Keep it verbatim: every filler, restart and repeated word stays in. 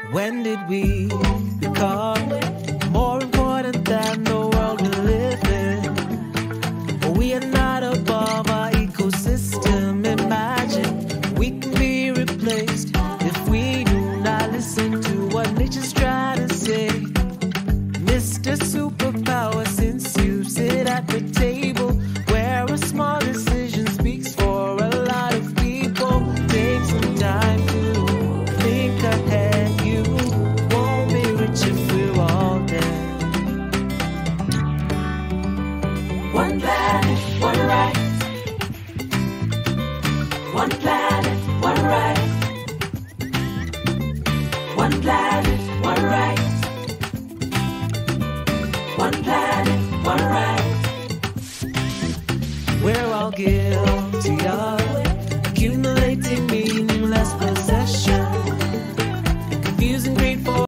When did we become more important than the world we live in? We are not above our ecosystem. Imagine we can be replaced if we do not listen to what nature's trying to say. Mister Superpower, since you sit at the table where a small decision speaks for a lot of people, take some time to think ahead. You won't be rich if we're all dead. One planet, one right. One planet, one right. One planet, one right. One planet, one right. We're all guilty of accumulating meaningless possession, confusing